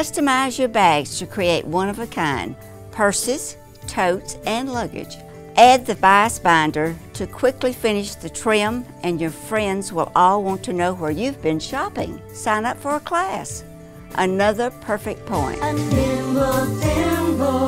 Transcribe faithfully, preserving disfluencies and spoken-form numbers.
Customize your bags to create one-of-a-kind purses, totes, and luggage. Add the bias binder to quickly finish the trim, and your friends will all want to know where you've been shopping. Sign up for a class. Another perfect point. A nimble thimble.